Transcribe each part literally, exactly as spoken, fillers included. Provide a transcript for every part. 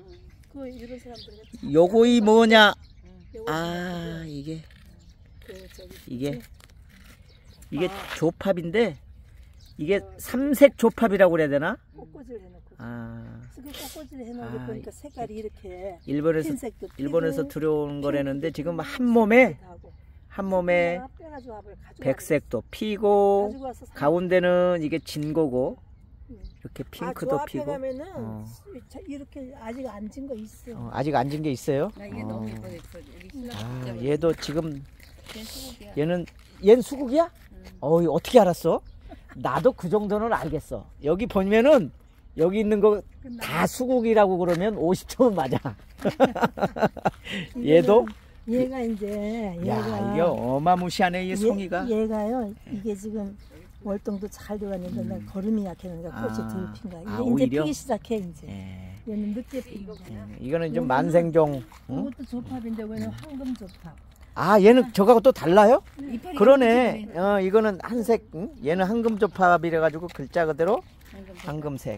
그 이런 사람들. 요거이 뭐냐? 응. 아 이게 그 저기 이게 이게 아. 조팝인데 이게 삼색 조팝이라고 그래야 되나? 꽃꽂이를 해놓고. 아 그 꽃꽂이를 해놓은 거 아, 보니까 색깔이 이렇게 일본에서 흰색도 일본에서 피고, 들어온 핑크도 거라는데 피고, 지금 한 몸에 하고. 한 몸에 빼가지고 와봐요. 가지고 백색도 피고 가지고 와서 사- 가운데는 이게 진거고 응. 이렇게 아, 핑크도 저 앞에 피고 가면은 어. 자, 이렇게 아직 안 진 거 있어. 어, 아직 안 진 게 있어요? 나 이게 어. 너무 예뻐 예뻐. 여기 신랑 아 진짜 얘도 지금 멋있어. 수국이야. 얘는 얘는 수국이야? 응. 어이 어떻게 알았어? 나도 그 정도는 알겠어. 여기 보면은 여기 있는 거 다 수국이라고 그러면 오십 점은 맞아. 얘도 얘가 이제 야 얘가 이게 어마무시하네 이 송이가. 얘, 얘가요. 이게 지금 월동도 잘 들어갔는데 음. 난 거름이 약해니까 꽃이 아. 덜 핀 거야. 이게 아, 이제 오히려? 피기 시작해 이제. 예. 얘는 늦게 핀 거야. 예, 이거는 좀 만생종. 응? 이것도 조팝인데 얘는 황금 조팝. 아 얘는 저거하고 또 달라요? 이파리가 그러네. 예쁘지? 어 이거는 한색, 응? 얘는 황금조팝이래 가지고 글자 그대로 방금 황금색.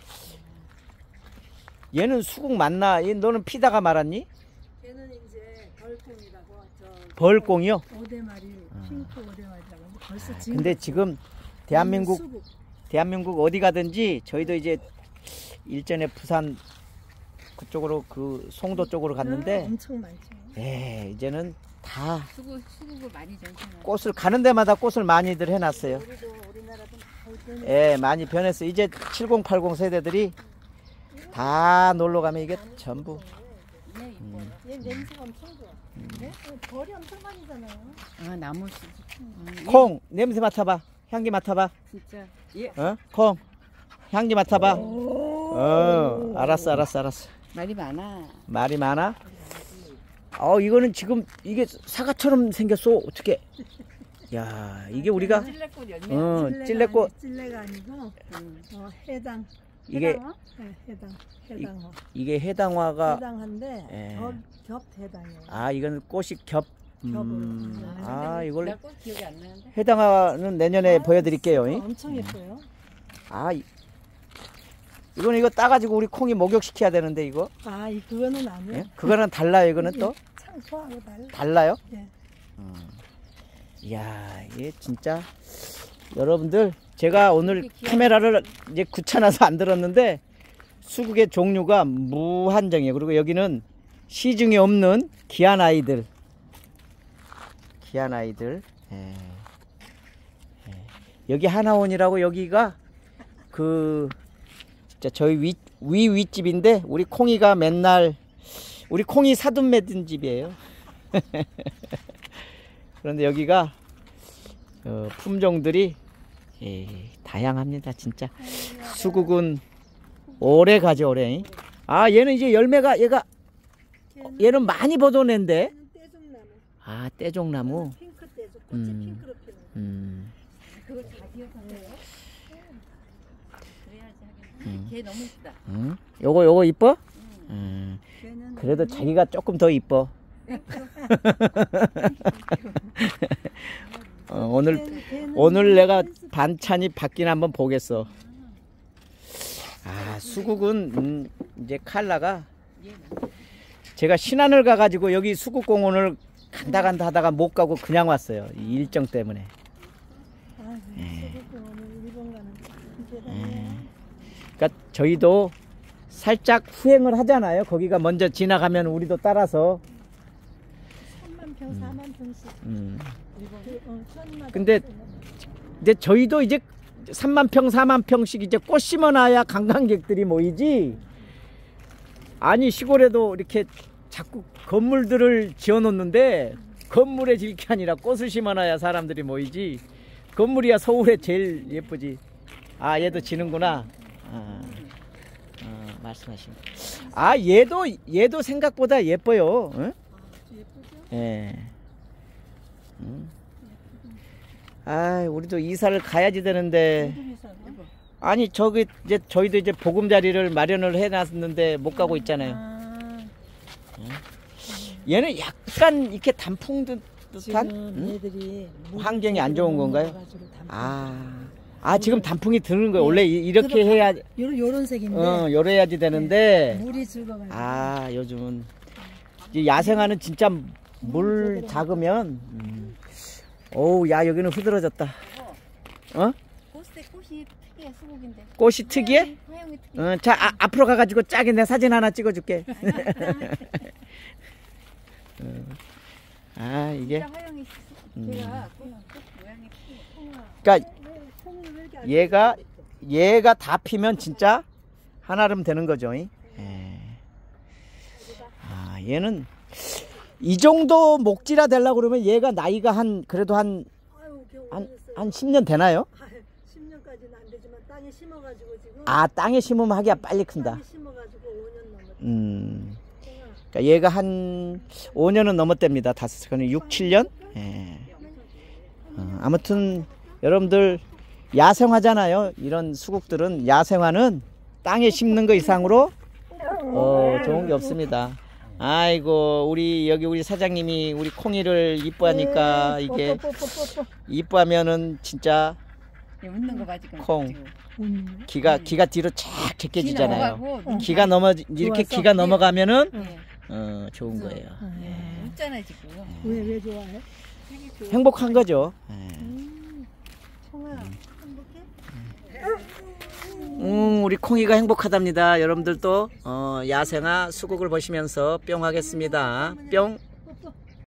얘는 수국 맞나? 얘 너는 피다가 말았니? 걔는 이제 벌꽁이라고 저 벌꽁이요? 오대마리 핑크 오대마리라고 벌써 지금. 근데 지금 대한민국 수국. 대한민국 어디 가든지 저희도 이제 일전에 부산 그쪽으로 그 송도 쪽으로 아, 갔는데 엄청 많죠. 예 이제는 다 수국 수국을 많이 전시하는. 꽃을 가는 데마다 꽃을 많이들 해놨어요. 우리도 우리나라도 많이 변해. 예 많이 변했어. 이제 칠십 팔십 세대들이 다 놀러 가면 이게 전부 네, 이뻐. 음. 얘 냄새가 엄청 좋아. 네? 벌이 엄청 많이잖아요. 아 나무 수. 음, 콩 냄새 맡아봐. 향기 맡아봐. 진짜. 예. 어? 콩 향기 맡아봐. 어 알았어 알았어 알았어. 말이 많아. 말이 많아? 어 이거는 지금 이게 사과처럼 생겼어. 어떻게? 야 이게 우리가 찔레꽃 열매. 어 찔레가 찔레꽃 아니- 찔레가 아니고 음. 어, 해당. 이게 해당어? 네, 해당. 해당어. 이게 해당화가 해당한데 예. 겹, 겹 해당이에요. 아 이건 꽃이 겹. 음, 겹으로. 아 이걸 나꽃 기억이 안 나는데. 해당화는 내년에 아, 보여드릴게요. 잉? 엄청 예뻐요. 아 이- 이거는 이거 따가지고 우리 콩이 목욕시켜야 되는데 이거. 아, 이 그거는 아니에요. 예? 그거는 달라요. 이거는 또 창소하고 달라. 달라요. 예. 음. 이야 이게 진짜 여러분들 제가 오늘 카메라를 이제 귀찮아서 안 들었는데 수국의 종류가 무한정이에요. 그리고 여기는 시중에 없는 귀한 아이들 귀한 아이들 예. 예. 여기 하나원이라고 여기가 그 진짜 저희 위, 위 윗집인데 우리 콩이가 맨날 우리 콩이 사돈 맺은 집이에요. 그런데 여기가 어, 품종들이 예, 다양합니다. 진짜 수국은 오래 가죠. 오래. 아 얘는 이제 열매가 얘가 걔는 얘는 많이 벗어낸데. 떼종나무. 아 떼종나무. 핑크 떼종. 꽃이 음. 핑크로 피는. 음. 그걸 다 기억하세요? 그래야지 하겠네. 음. 걔 너무 이쁘다. 음. 요거 요거 이뻐? 응. 음. 걔는 그래도 자기가 조금 더 이뻐. 어, 오늘 걔는- 걔는 오늘 내가 반찬이 바뀌나 한번 보겠어. 아 수국은 음, 이제 칼라가 제가 신안을 가가지고 여기 수국공원을 간다 간다 하다가 못 가고 그냥 왔어요. 이 일정 때문에. 아, 예. 수국 오늘 일본 가는 대단해. 그러니까 저희도 살짝 후행을 하잖아요. 거기가 먼저 지나가면 우리도 따라서. 삼만 평, 사만 평씩. 음. 그, 어, 천마다 근데 이제 저희도 이제 삼만 평, 사만 평씩 이제 꽃 심어놔야 관광객들이 모이지. 아니 시골에도 이렇게 자꾸 건물들을 지어놓는데 건물에 질 게 아니라 꽃을 심어놔야 사람들이 모이지. 건물이야 서울에 제일 예쁘지. 아 얘도 지는구나. 아, 어, 말씀하신. 아 얘도 얘도 생각보다 예뻐요. 응? 예쁘죠? 예. 음. 아, 우리도 이사를 가야지 되는데. 어디 사고? 아니, 저기 이제 저희도 이제 보금자리를 마련을 해놨는데 못 가고 있잖아요. 아, 얘는 약간 이렇게 단풍 듯한 지금 응? 얘들이 환경이 안 좋은 건가요? 먹어가지고 단풍. 아, 아 지금 단풍이 드는 거예요. 원래 이- 이렇게 해야 요런 요런 색인데 어 요래야지 되는데 물이 죽어가지고. 아 요즘은 이 야생화는 진짜 물 작으면 음. 어우 야 여기는 흐드러졌다. 어? 꽃새 꽃이 특이해 수국인데. 꽃이 특이해? 화영이 특이해. 어, 자 아, 앞으로 가가지고 짝에 내 사진 하나 찍어줄게. 어. 아 이게 진짜 화영이 음. 걔가 꽃, 꽃 모양이 특이해. 그러니까 왜 콩이 왜 이렇게 안 얘가 얘가 다 피면 진짜 한아름 되는 거죠. 이? 예. 아 얘는 이 정도 목지라 되려고 그러면 얘가 나이가 한 그래도 한 아유, 걔 한, 오래됐어요. 한 십 년 되나요? 십 년까지는 안 되지만 땅에 심어가지고 지금 아 땅에 심으면 하기야 빨리 큰다. 땅에 심어가지고 오 년 넘었다. 음. 콩아. 그러니까 얘가 한 오 년은 넘었답니다. 다섯 그는 육, 칠 년? 예. 어, 아무튼 여러분들 야생화잖아요. 이런 수국들은 야생화는 땅에 심는 거 이상으로 어, 좋은 게 없습니다. 아이고 우리 여기 우리 사장님이 우리 콩이를 이뻐하니까 이게 뽀뽀뽀뽀뽀. 이뻐하면은 진짜 얘 웃는 거 봐 지금. 콩. 지금. 음. 기가 기가 뒤로 쫙 기 제껴지잖아요. 넘어가고 눈 기가 넘어 이렇게 좋아서. 기가 넘어가면은 예. 어, 좋은 거예요. 예. 웃잖아 지금. 왜, 왜 좋아해? 행복한 거죠. 예. 음. 콩아, 행복해? 음, 우리 콩이가 행복하답니다. 여러분들도 어, 야생화 수국을 보시면서 뿅 하겠습니다. 뿅.